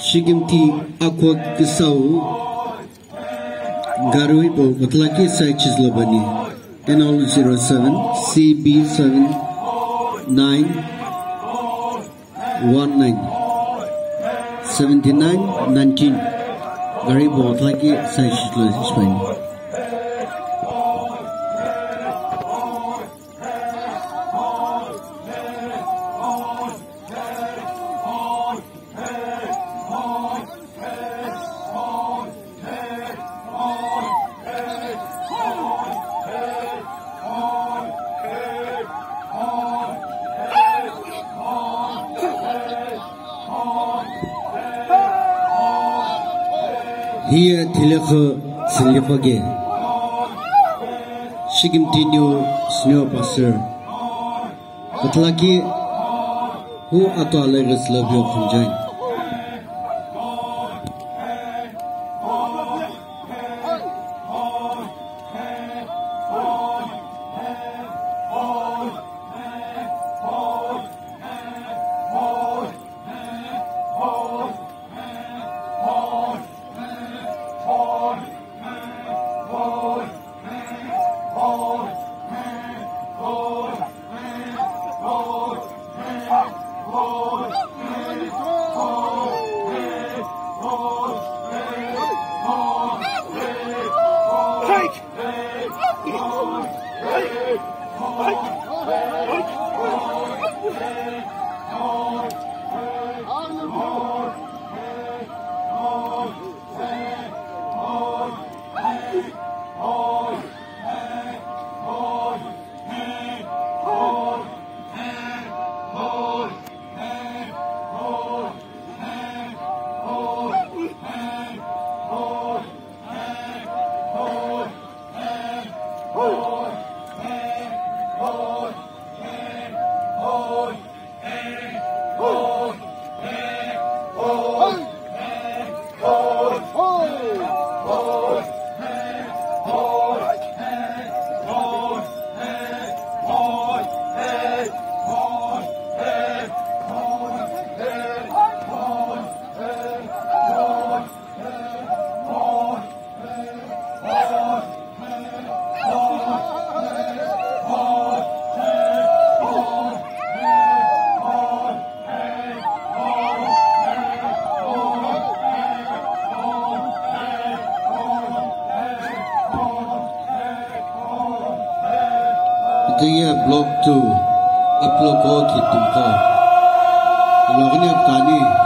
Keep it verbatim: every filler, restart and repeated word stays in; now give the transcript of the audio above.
Shigimti Aqua Kisau Garui Po Matlaki Saichis Labani N L zero seven C B seven nine one nine seventy nine nineteen Garui Po Matlaki Saichis Labani. Here thilixu silipage shigimtinu snow passer katlaki who ato alegas love you khunjain Dia blog tu upload ko kitum ko. Kalau ni kani